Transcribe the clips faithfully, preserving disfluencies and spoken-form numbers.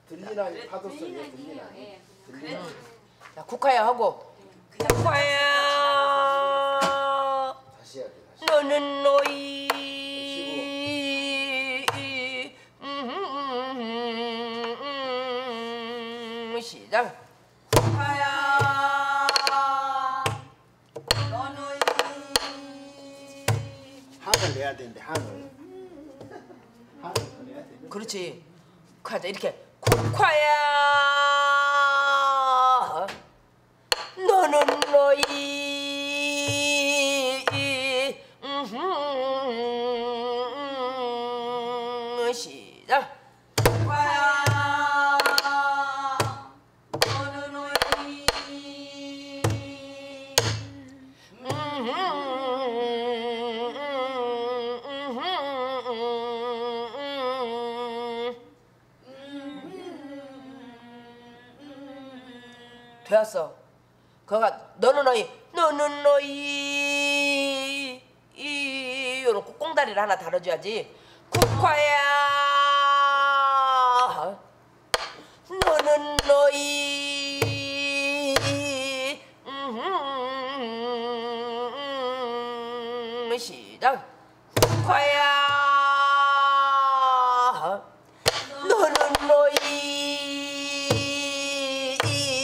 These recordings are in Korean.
들리나니 파도 소리야 들리나니. 자, 국화야 하고. 국화야. 다시 해야 돼. 다시. 너는 너희 시작. 국화야. 너는 한을 내야 되는데 한을. 한을 더 내야 돼. 그렇지. 국화자 이렇게 국화야. 너는 너희 음, 시작. 국화야. 너는 너희 되었어. 그가 너는 너희 너는 너희 이 요런 꽁다리를 하나 달아줘야지. 국화야. 너는 너희 음, 시작. 국화야. 너는 너희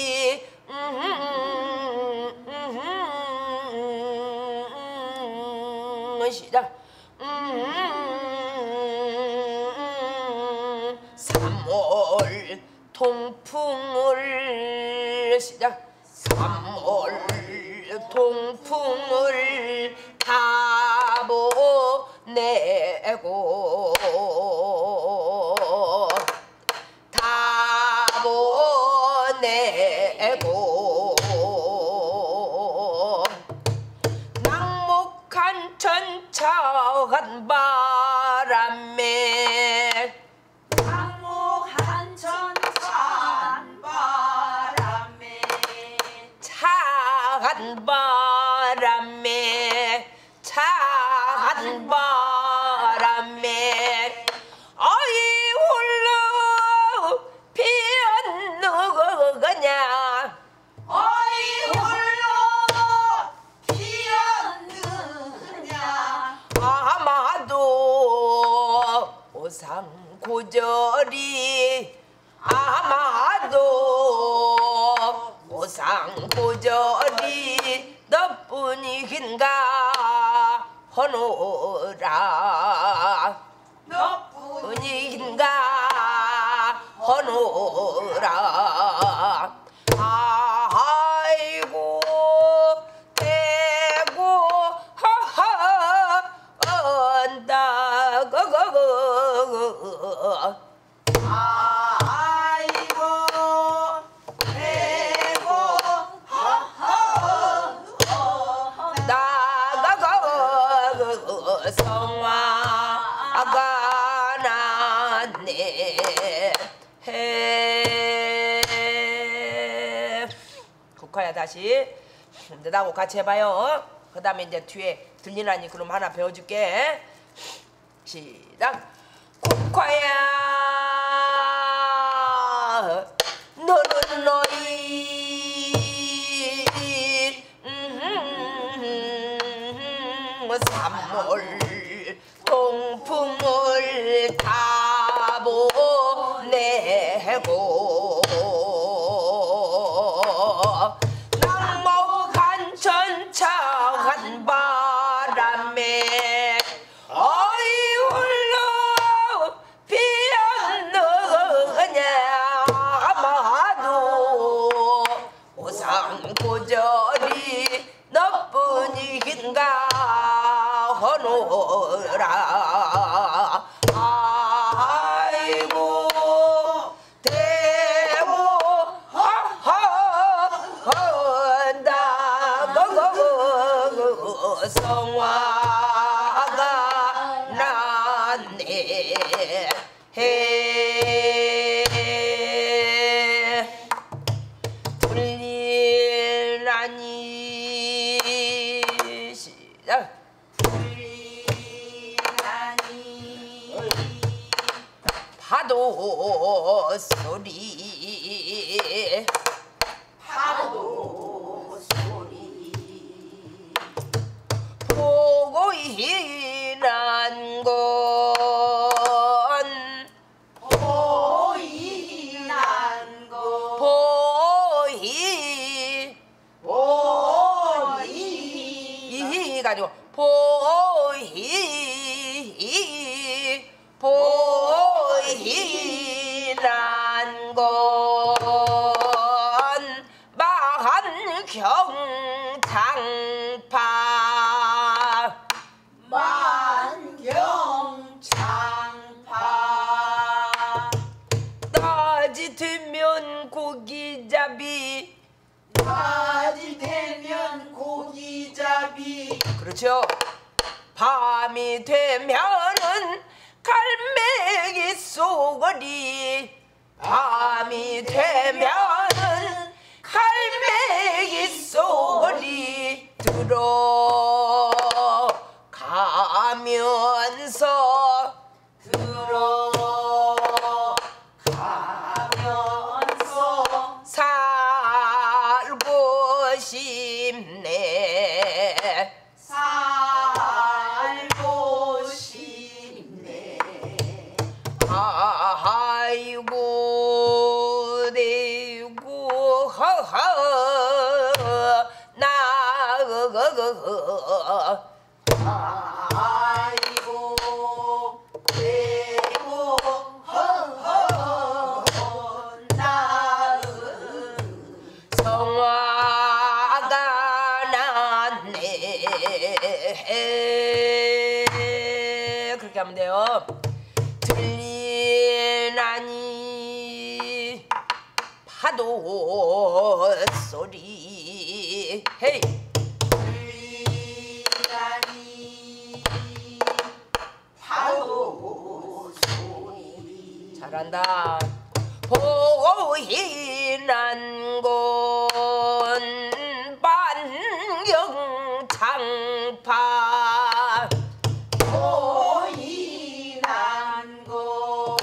음, 시작. 음, 삼월 통풍을 시작. 삼월 통풍을 다 보내고 다 보내고 낙목한 천천한 바람에 낙목한 천천한 바람에 차한 바람에 차한 바람에 어이 홀로 피었느냐 어이 홀로 피었느냐 아마도 오상고절이 아마도 오상고절이 너뿐이긴가 허노라 너뿐이긴가 허노라. 아이고 대고 하하 언다 거거거 아이고 대고 하하 나가고 성화가 났네. 해 국화야 다시 나하고 같이 해봐요. 그 다음에 이제 뒤에 들리나니 그럼 하나 배워줄게. 시작. 국화야. 너는 너희 음, 삼월 통풍을 다 보내고 낙목한 천천한 바람에 어이 홀로 피었느냐 아마도 오상고절이 너뿐이긴가 허노라. 아이고 대고 소리 파도 소리 보고 일한 건 보이난 거 보이 보이 이 가지고 보이 보이란 건 만경장파 만경장파 낮이 되면 고기잡이 낮이 되면 고기잡이 그렇죠. 밤이 되면은 갈매기 쏘거리 밤이 되면은 갈매기 쏘거리 들어가면서 들어가면서 살고 싶네 살고 싶네 아이고 내고 허허 나 아이고 내고 허허 나은 성화가 났네 그렇게 하면 돼요. 들리나니 파도 소리 헤이 들리나니 파도 소리 잘한다. 보이난 건 만경장파 보이난 건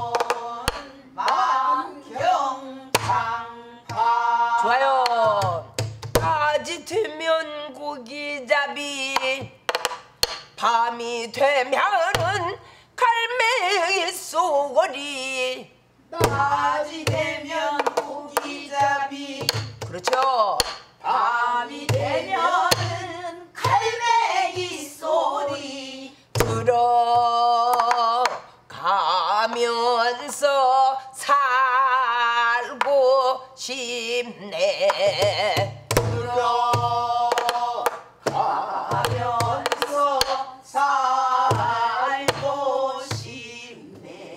만경장파 좋아요. 낮이 되면 고기잡이 밤이 되면은 갈매기 쏘거리 낮이 되면 고기잡이 그렇죠. 밤이 되면은 갈매기 소리 들어가면서 살고 싶네 들어가면서 살고 싶네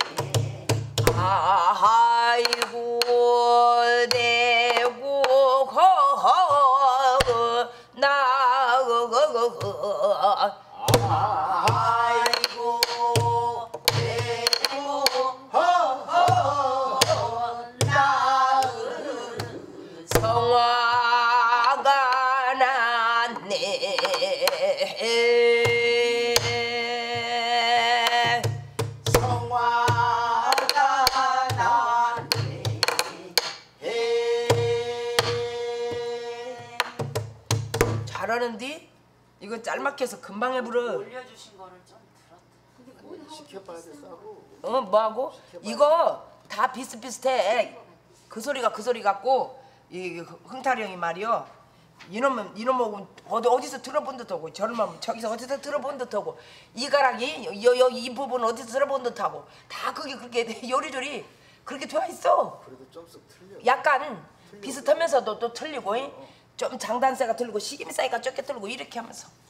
아이고 내고 허허 나 아이고 내고 허허 나은 성화가 났네 성화가 났네 잘하는디? 이거 짤막해서 금방 해부러 올려주신 거를 좀 들었다 시켜봐야 돼 싸고. 어 뭐하고? 이거 다 비슷비슷해. 그 소리가 그 소리 같고 이 흥탈이 형이 말이요. 이놈은 이놈하고 어디 어디서 들어본 듯하고 저놈은 저기서 어디서 들어본 듯하고 이 가락이 여 여기 이 부분 어디서 들어본 듯하고 다 그게 그렇게 요리조리 그렇게 되어 있어. 그래도 좀씩 틀려. 약간 비슷하면서도 또 틀리고 좀 장단세가 틀리고 식임이 싸니까 좁게 틀리고 이렇게 하면서